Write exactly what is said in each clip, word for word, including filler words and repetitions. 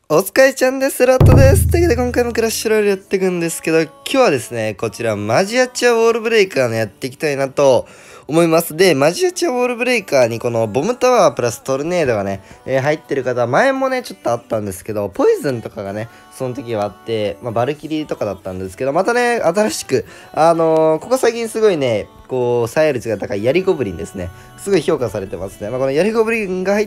お疲れちゃんです。ラットです。というわけで今回もクラッシュロイヤルやっていくんですけど、今日はですね、こちらマジアチアウォールブレイカーのやっていきたいなと思います。で、マジアチアウォールブレイカーにこのボムタワープラストルネードがね、えー入ってる方は前もね、ちょっとあったんですけど、ポイズンとかがね、その時はあって、まあ、バルキリーとかだったんですけど、またね、新しく、あのーここ最近すごいね、こう、採用率が高いヤリゴブリンですね。すごい評価されてますね。まあ、このヤリゴブリンが入った、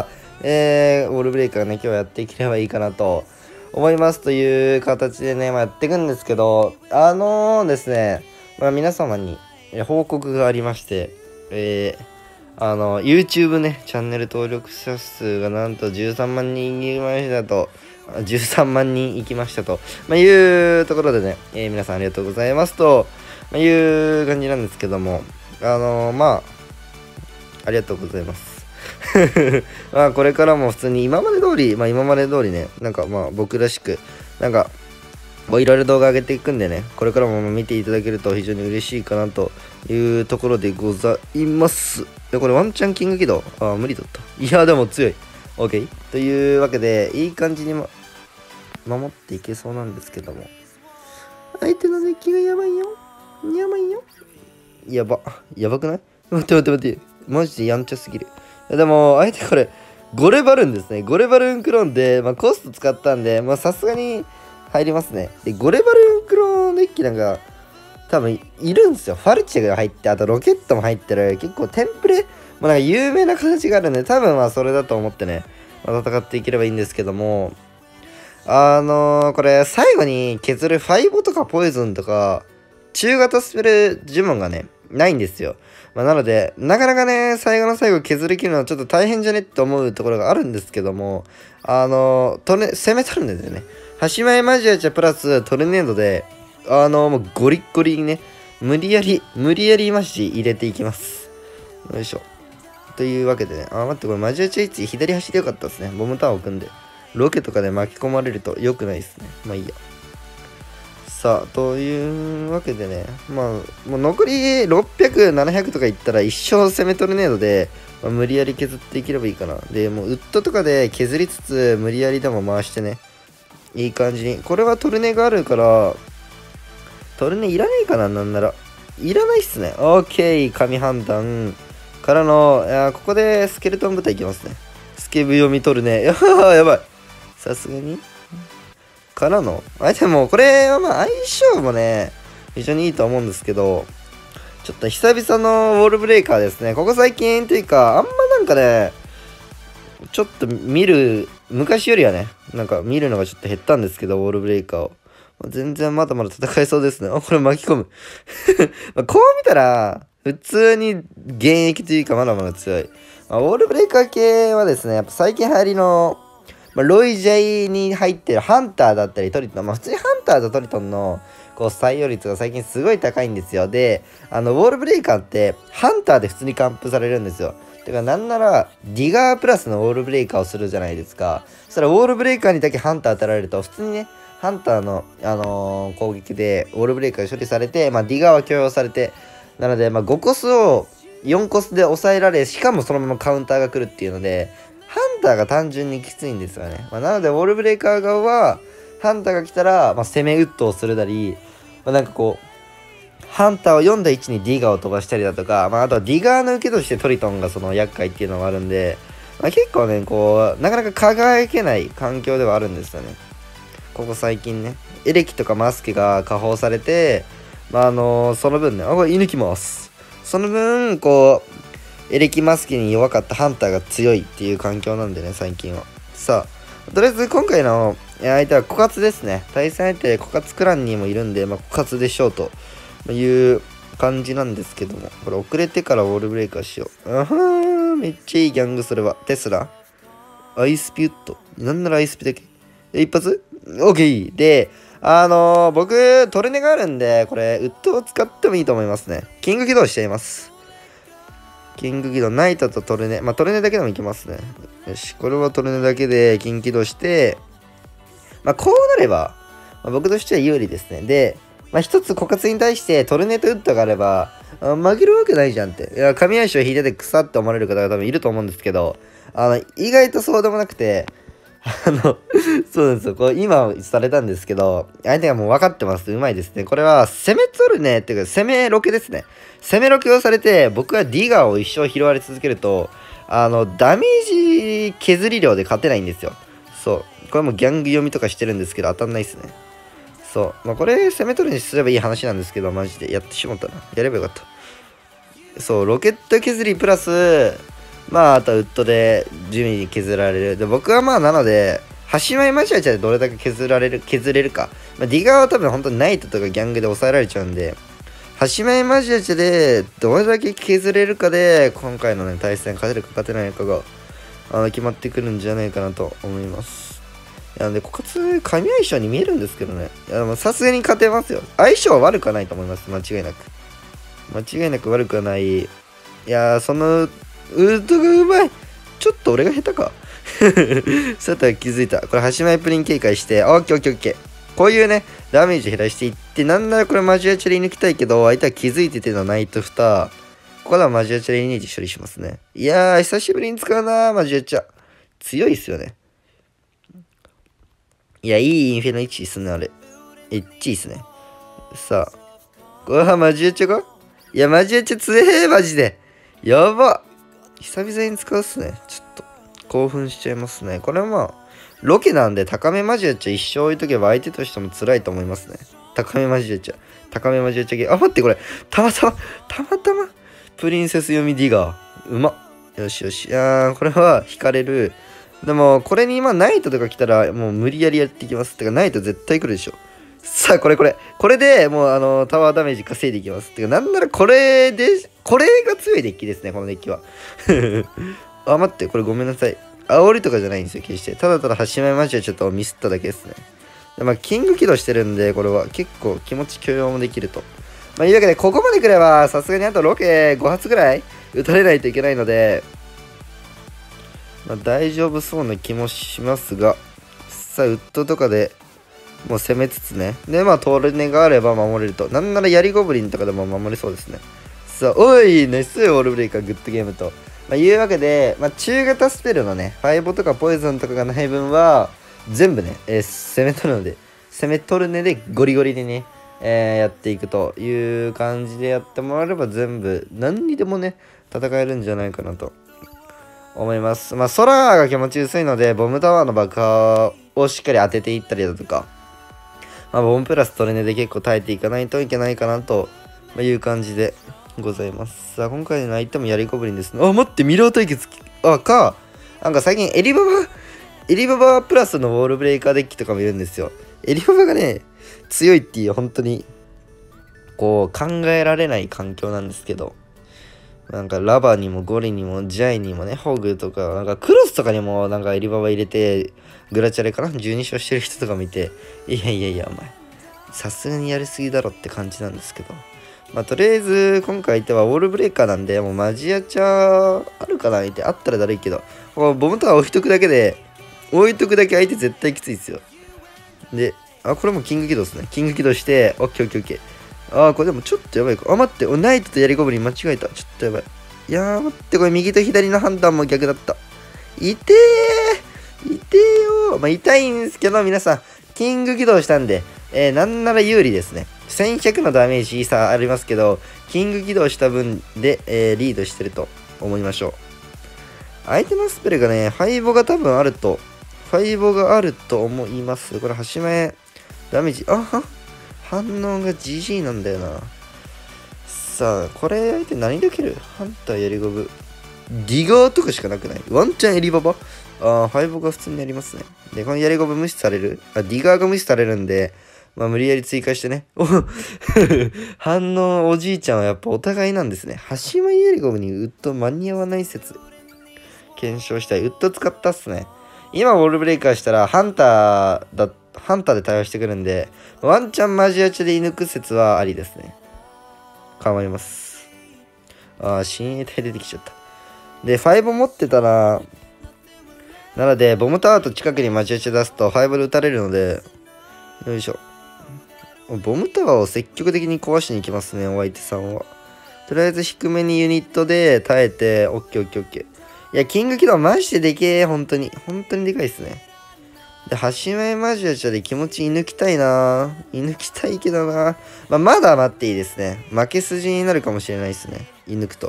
えー、ウォールブレイカーね、今日やっていければいいかなと思いますという形でね、まあ、やっていくんですけど、あのー、ですね、まあ、皆様にえ報告がありまして、えー、あの、YouTube ね、チャンネル登録者数がなんとじゅうさんまんにんいきましたと、じゅうさんまんにんいきましたと、まあ、いうところでね、えー、皆さんありがとうございますと、まあ、いう感じなんですけども、あのー、まあ、ありがとうございます。まあこれからも普通に今まで通り、まあ今まで通りね、なんかまあ僕らしく、なんか、もういろいろ動画上げていくんでね、これからも見ていただけると非常に嬉しいかなというところでございます。いや、これワンチャンキング起動ああ、無理だった。いや、でも強い。OK。というわけで、いい感じに、ま、守っていけそうなんですけども。相手のデッキがやばいよ。やばいよ。やば。やばくない？待って待って待って。マジでやんちゃすぎる。でも、相手これ、ゴレバルーンですね。ゴレバルーンクローンで、まあ、コスト使ったんで、まあ、さすがに入りますね。で、ゴレバルーンクローンデッキなんか、多分いるんですよ。ファルチェが入って、あとロケットも入ってる、結構テンプレ、まあ、なんか有名な形があるんで、多分まあそれだと思ってね、まあ、戦っていければいいんですけども、あのー、これ、最後に削るファイボとかポイズンとか、中型スペル呪文がね、ないんですよ。まあ、なので、なかなかね、最後の最後削り切るのはちょっと大変じゃねって思うところがあるんですけども、あの、トレ、攻め取るんですよね。端前マジアチャプラストルネードで、あの、もうゴリッゴリにね、無理やり、無理やりマジ入れていきます。よいしょ。というわけでね、あ、待って、これマジアチャいち左端でよかったですね。ボムタワーを組んで。ロケとかで巻き込まれると良くないですね。まあいいや。さあ、というわけでね、まあ、もう残りろっぴゃく、ななひゃくとかいったら一生攻めトルネードで、まあ、無理やり削っていければいいかな。で、もうウッドとかで削りつつ、無理やりでも回してね、いい感じに。これはトルネがあるから、トルネいらねえかな、なんなら。いらないっすね。オーケー、神判断からの、いやここでスケルトン部隊いきますね。スケブ読み取るね。やばい、やばい。さすがに。からの、あ、でもこれはまあ相性もね、非常にいいと思うんですけど、ちょっと久々のウォールブレイカーですね。ここ最近というか、あんまなんかね、ちょっと見る、昔よりはね、なんか見るのがちょっと減ったんですけど、ウォールブレイカーを。全然まだまだ戦えそうですね。あ、これ巻き込む。まあこう見たら、普通に現役というかまだまだ強い。まあ、ウォールブレイカー系はですね、やっぱ最近流行りの、まあ、ロイジャイに入ってるハンターだったりトリトン、まあ普通にハンターとトリトンのこう採用率が最近すごい高いんですよ。で、あの、ウォールブレイカーってハンターで普通に完封されるんですよ。てか、なんなら、ディガープラスのウォールブレイカーをするじゃないですか。そしたらウォールブレイカーにだけハンター当たられると、普通にね、ハンターの、あのー、攻撃でウォールブレイカー処理されて、まあ、ディガーは許容されて、なので、まあ、ごコスをよんコスで抑えられ、しかもそのままカウンターが来るっていうので、ハンターが単純にきついんですよね。まあ、なので、ウォールブレイカー側は、ハンターが来たら、まあ、攻めウッドをするなり、まあ、なんかこう、ハンターをよんだ位置にディガーを飛ばしたりだとか、まあ、あとはディガーの受けとしてトリトンがその厄介っていうのがあるんで、まあ、結構ね、こう、なかなか輝けない環境ではあるんですよね。ここ最近ね、エレキとかマスケが下放されて、まあ、あのー、その分ね、あ、これ射抜きます。その分、こう、エレキマスケに弱かったハンターが強いっていう環境なんでね、最近は。さあ、とりあえず今回の相手は枯渇ですね。対戦相手、枯渇クランにもいるんで、まあ、枯渇でしょうという感じなんですけども。これ遅れてからウォールブレイカーしよう。あはー、めっちゃいいギャングそれは。テスラアイスピュット。なんならアイスピだけ。一発 ?OK。で、あのー、僕、トルネがあるんで、これ、ウッドを使ってもいいと思いますね。キング起動しちゃいます。キング起動、ナイトとトルネ。まあ、トルネだけでもいきますね。よし、これはトルネだけで、キング起動して、まあ、こうなれば、まあ、僕としては有利ですね。で、まあ、一つ枯渇に対してトルネとウッドがあれば、あ負けるわけないじゃんって。いや、神相性引いてて草って思われる方が多分いると思うんですけど、あの、意外とそうでもなくて、 あの、そうなんですよ。こう今されたんですけど、相手がもう分かってます。うまいですね。これは攻め取るねっていうか、攻めロケですね。攻めロケをされて、僕はディガーを一生拾われ続けると、あの、ダメージ削り量で勝てないんですよ。そう。これもギャング読みとかしてるんですけど、当たんないっすね。そう。まあ、これ攻め取るにすればいい話なんですけど、マジで。やってしまったな。やればよかった。そう、ロケット削りプラス、まあ、あとはウッドで地味に削られる。で、僕はまあ、なので、端前マジアチャでどれだけ削られる、削れるか。まあ、ディガーは多分本当にナイトとかギャングで抑えられちゃうんで、端前マジアチャでどれだけ削れるかで、今回のね、対戦勝てるか勝てないかが、あの、決まってくるんじゃないかなと思います。いや、で、枯渇、神相性に見えるんですけどね。いや、でもさすがに勝てますよ。相性は悪くはないと思います。間違いなく。間違いなく悪くはない。いやー、その、ウッドがうまい。ちょっと俺が下手か。そうとは気づいた。これ、端前プリン警戒して、オッケーオッケーオッケー。こういうね、ダメージ減らしていって、なんならこれマジアチャリ抜きたいけど、相手は気づいててのナイトフター。ここではマジアチャリイメージ処理しますね。いやー、久しぶりに使うなー、マジアチャ。強いっすよね。いや、いいインフェの位置っすね、あれ。エッチいっすね。さあ。これはマジアチャか？いや、マジアチャ強え、マジで。やば。久々に使うっすね。ちょっと、興奮しちゃいますね。これはまあ、ロケなんで高めマジアチャ一生置いとけば相手としても辛いと思いますね。高めマジアチャ。高めマジアチャゲー。あ、待って、これ。たまたま、たまたま、プリンセス読みディガー。うまっ。よしよし。いやー、これは引かれる。でも、これに今、ナイトとか来たら、もう無理やりやっていきます。てか、ナイト絶対来るでしょ。さあ、これこれ。これでもう、あの、タワーダメージ稼いでいきます。てか、なんならこれで、これが強いデッキですね、このデッキは。あ、待って、これごめんなさい。煽りとかじゃないんですよ、決して。ただただ、端前マジはちょっとミスっただけですね。でまあ、キング起動してるんで、これは結構気持ち許容もできると。まあ、いうわけで、ここまで来れば、さすがにあとロケご発ぐらい撃たれないといけないので、まあ、大丈夫そうな気もしますが、さあ、ウッドとかでもう攻めつつね。で、まあ、トルネがあれば守れると。なんなら槍ゴブリンとかでも守れそうですね。さあ、おい、ナイスオールブレイカー、グッドゲームと。まあ、いうわけで、まあ、中型スペルのね、ファイボとかポイズンとかがない分は、全部ね、えー、攻め取るので、攻め取るねでゴリゴリでね、えー、やっていくという感じでやってもらえれば全部、何にでもね、戦えるんじゃないかなと思います。まあ、空が気持ち薄いので、ボムタワーの爆破をしっかり当てていったりだとか、まあ、ボムプラストレネで結構耐えていかないといけないかなという感じでございます。さあ、今回の相手もヤリゴブリンですね。あ、待って、ミラー対決、あ、か、なんか最近エリババ、エリババプラスのウォールブレイカーデッキとかもいるんですよ。エリババがね、強いっていう本当に、こう考えられない環境なんですけど、なんかラバにもゴリにもジャイにもね、ホグとか、なんかクロスとかにもなんかエリババ入れて、グラチャレかな ?じゅうに 勝してる人とか見て、いやいやいや、お前、さすがにやりすぎだろって感じなんですけど。まあ、とりあえず、今回相手はウォールブレイカーなんで、もうマジアチャあるかな相手。あったらだるいけど、こうボムタワー置いとくだけで、置いとくだけ相手絶対きついですよ。で、あ、これもキング起動ですね。キング起動して、オッケーオッケーオッケー。あー、これでもちょっとやばいか。あ、待って、おナイトとヤリゴブリン間違えた。ちょっとやばい。いやー、待って、これ右と左の判断も逆だった。痛えー痛えよー。まあ、痛いんですけど、皆さん、キング起動したんで、えー、なんなら有利ですね。せんひゃくのダメージ差ありますけど、キング起動した分で、えー、リードしてると思いましょう。相手のスペルがね、ファイボが多分あると、ファイボがあると思います。これ、端前、ダメージ、あは反応が ジージー なんだよな。さあ、これ相手何できる？ハンターやりゴブ。ディガーとかしかなくない？ワンチャンエリババ？ああ、ファイボが普通にやりますね。で、このやりゴブ無視される？あ、ディガーが無視されるんで、まあ無理やり追加してね。お反応おじいちゃんはやっぱお互いなんですね。端前やりゴブにウッド間に合わない説。検証したい。ウッド使ったっすね。今ウォールブレイカーしたらハンターだ、ハンターで対応してくるんで、ワンチャンマジアチで射抜く説はありですね。構います。ああ、親衛隊出てきちゃった。で、ファイブ持ってたら、なので、ボムタワーと近くにマジアチ出すとファイブで撃たれるので、よいしょ。ボムタワーを積極的に壊しに行きますね、お相手さんは。とりあえず低めにユニットで耐えて、オッケーオッケーオッケー。いや、キング起動マジででけえ、本当に。本当にでかいっすね。 で、端前マジアチャで気持ち射抜きたいな。射抜きたいけどな。まあ、まだ待っていいですね。負け筋になるかもしれないですね。射抜くと。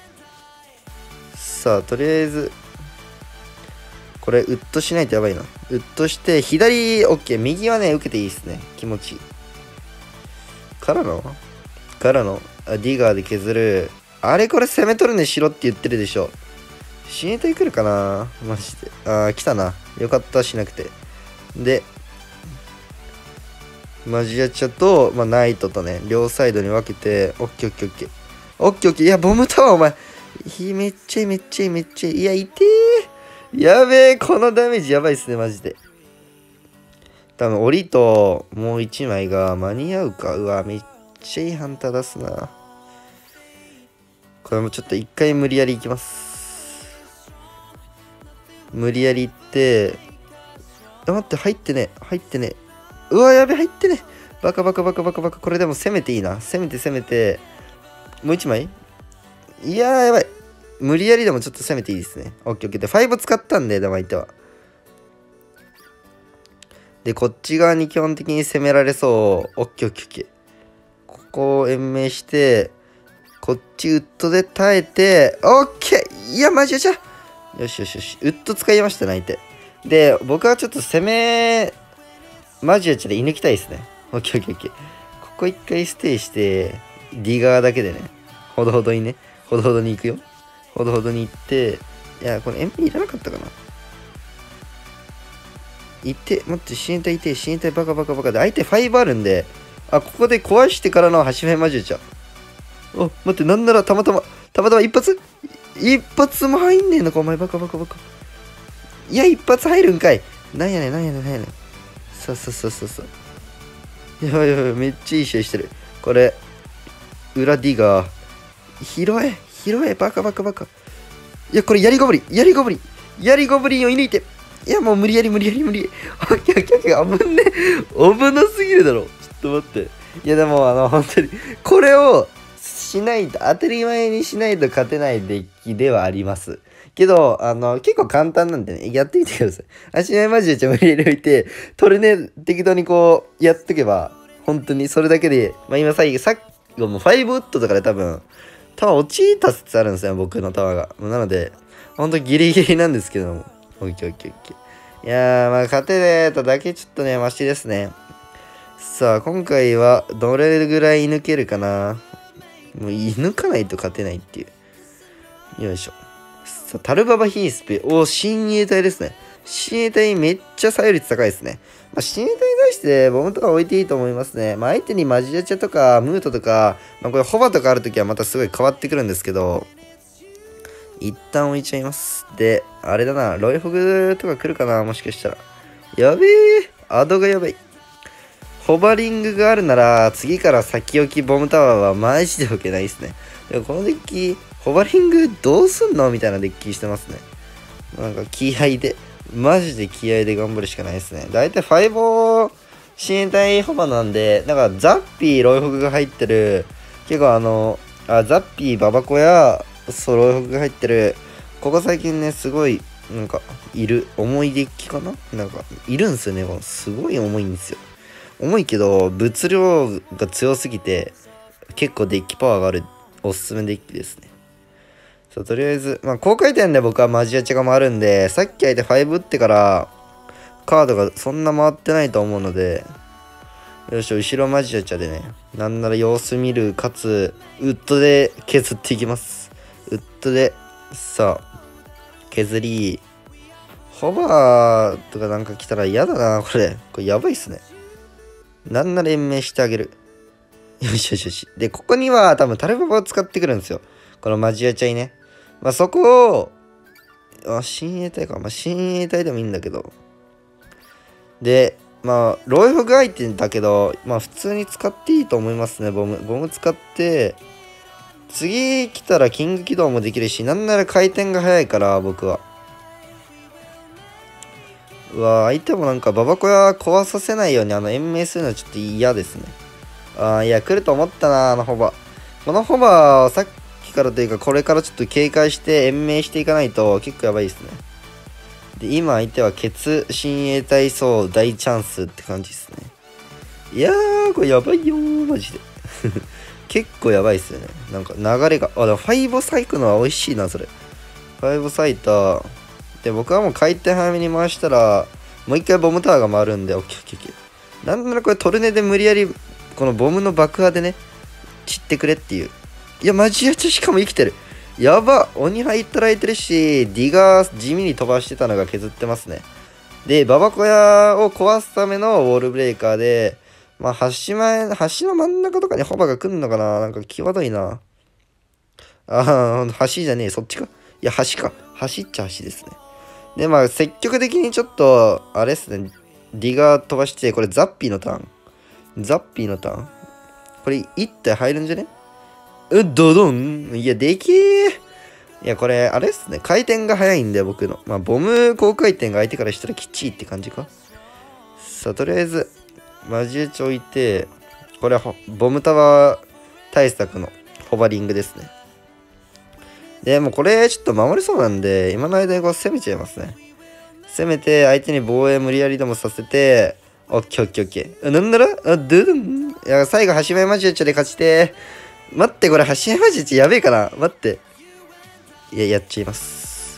さあ、とりあえず、これ、ウッドしないとやばいな。ウッドして、左、オッケー。右はね、受けていいですね。気持ちいい。からのからのあ、ディガーで削る。あれこれ攻め取るねしろって言ってるでしょ。親衛隊来るかなマジで。あー、来たな。よかった、しなくて。で、マジアチャと、まあ、ナイトとね、両サイドに分けて、オッケーオッケーオッケー。オッケーオッケー。いや、ボムタワーお前。いい、めっちゃいい、めっちゃいい、めっちゃいい。いや、いてー。やべえ、このダメージやばいっすね、マジで。多分、檻ともう一枚が間に合うか。うわ、めっちゃいいハンター出すな。これもちょっと一回無理やりいきます。無理やりいって、あ、待って、入ってね、入ってね。うわ、やべ、入ってね。バカバカバカバカバカ。これでも攻めていいな。攻めて攻めて。もう一枚いやー、やばい。無理やりでもちょっと攻めていいですね。オッケーオッケー。で、ファイブ使ったんで、でも相手は。で、こっち側に基本的に攻められそう。オッケーオッケーオッケー。ここを延命して、こっちウッドで耐えて、オッケー。いや、マジでじゃ。よしよしよし。ウッド使いましたね、相手。で、僕はちょっと攻め、マジアチで射抜きたいですね。オッケーオッケーオッケー。ここ一回ステイして、ディガーだけでね、ほどほどにね、ほどほどに行くよ。ほどほどに行って、いや、これエンピーいらなかったかな。行って、待って、死にたいて、死にたいバカバカバカで、相手ファイブあるんで、あ、ここで壊してからの端目マジアチャ。お、待って、なんならたまたま、たまたま一発一発も入んねえのか、お前バカバカバカ。いや、一発入るんかい。なんやねん、なんやねん、なんやねん。そうそうそうそうそう。やばいやばい、めっちゃいい試合してる。これ、裏ディガー。拾え、拾え、バカバカバカ。いや、これ、やりゴブリン、やりゴブリン、やりゴブリンを射抜いて。いや、もう無理やり無理やり無理やり。オッケーオッケーオッケー、危んね。危なすぎるだろ。ちょっと待って。いや、でも、あの、本当に、これをしないと、当たり前にしないと勝てないデッキではあります。けど、あの、結構簡単なんでね、やってみてください。足前マジでちょ無理やり置いて、トルネ適当にこう、やっとけば、本当にそれだけで、まあ今最後、さっきもファイブウッドとかで多分、タワー落ちた説あるんですよ、僕のタワーが。なので、本当ギリギリなんですけども。オッケーオッケーオッケー。いやー、まあ勝てねただけちょっとね、マシですね。さあ、今回はどれぐらい抜けるかな。もう抜かないと勝てないっていう。よいしょ。さあ、タルババヒースペ。お、親衛隊ですね。親衛隊めっちゃ作用率高いですね。まあ、親衛隊に対してボムとか置いていいと思いますね。まあ、相手にマジアチャとかムートとか、まあ、これホバとかあるときはまたすごい変わってくるんですけど、一旦置いちゃいます。で、あれだな、ロイホグとか来るかな、もしかしたら。やべえ、アドがやばい。ホバリングがあるなら、次から先置きボムタワーはマジで置けないですね。でもこのデッキ、ホバリングどうすんのみたいなデッキしてますね。なんか気合で、マジで気合で頑張るしかないですね。だいたいファイボー親衛隊ホバなんで、なんかザッピー、ロイホグが入ってる、結構あの、あザッピー、ババコや、そう、ロイホグが入ってる、ここ最近ね、すごい、なんか、いる、重いデッキかななんか、いるんすよね。すごい重いんですよ。重いけど、物量が強すぎて、結構デッキパワーがある、おすすめデッキですね。そう、とりあえず、まあ、高回転で僕はマジアチャが回るんで、さっき相手ファイブ打ってから、カードがそんな回ってないと思うので、よし、後ろマジアチャでね、なんなら様子見る、かつ、ウッドで削っていきます。ウッドで、さあ、削り、ホバーとかなんか来たら嫌だな、これ。これやばいっすね。なんなら延命してあげる。よしよしよし。で、ここには多分タルババを使ってくるんですよ。このマジアチャイね。まあそこを、あ、親衛隊か。まあ親衛隊でもいいんだけど。で、まあ、ロイフグ相手だけど、まあ普通に使っていいと思いますね、ボム。ボム使って、次来たらキング起動もできるし、なんなら回転が速いから、僕は。うわ相手もなんかババコヤ壊させないようにあの延命するのはちょっと嫌ですね。ああ、いや、来ると思ったな、あのホバ。このホバをさっきからというか、これからちょっと警戒して延命していかないと結構やばいですね。 で、今相手は血親衛隊層大チャンスって感じですね。いやー、これやばいよー、マジで。結構やばいっすよね。なんか流れが、あ、でもファイボサイクのは美味しいな、それ。ファイボサイター。で、僕はもう回転早めに回したら、もう一回ボムタワーが回るんで、オッケーオッケーオッケー。なんならこれトルネで無理やり、このボムの爆破でね、散ってくれっていう。いや、マジやちしかも生きてる。やば、鬼入ったらいてるし、ディガー地味に飛ばしてたのが削ってますね。で、ババ小屋を壊すためのウォールブレーカーで、まあ、橋前、橋の真ん中とかにホバが来んのかな、なんか際どいな。ああ、橋じゃねえ、そっちか。いや、橋か。橋っちゃ橋ですね。で、まあ、積極的にちょっと、あれっすね、ディガー飛ばして、これザッピーのターン。ザッピーのターン。これ、一体入るんじゃねうっ、ドドン。いや、でけえ。いや、これ、あれっすね。回転が速いんで、僕の。まあ、ボム高回転が相手からしたらきっちいって感じか。さあ、とりあえず、マジ打ち置いて、これ、ボムタワー対策のホバリングですね。で、もうこれ、ちょっと守れそうなんで、今の間にこう攻めちゃいますね。攻めて、相手に防衛無理やりでもさせて、オッケーオッケーオッケー。なんだろあ、ドゥドン。いや、最後、橋前マジ打ちで勝ちて待って、これ、橋前マジ打ちやべえかな待って。いや、やっちゃいます。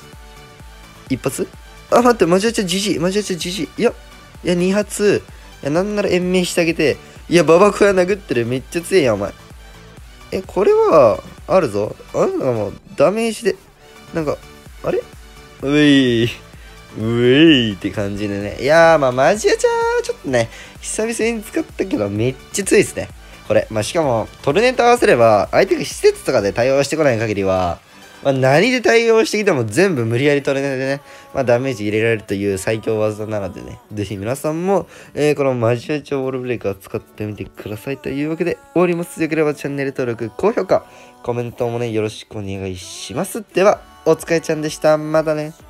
一発あ、待って、マジ打ちじじい。マジ打ちじじい。いや、いや、二発。いや、なんなら延命してあげて。いや、ババコヤ殴ってる。めっちゃ強いやん、お前。え、これは、あるぞ。あなんかもう、ダメージで、なんか、あれうえい。うえいって感じでね。いやー、まあ、マジアチャー、ちょっとね、久々に使ったけど、めっちゃ強いですね。これ。まあ、しかも、トルネと合わせれば、相手が施設とかで対応してこない限りは、まあ、何で対応してきても全部無理やりトルネでね、まあ、ダメージ入れられるという最強技なのでね、ぜひ皆さんも、えー、このマジアチャーウォールブレイカー使ってみてくださいというわけで、終わります。よければチャンネル登録、高評価、コメントもね、よろしくお願いします。では、お疲れちゃんでした。またね。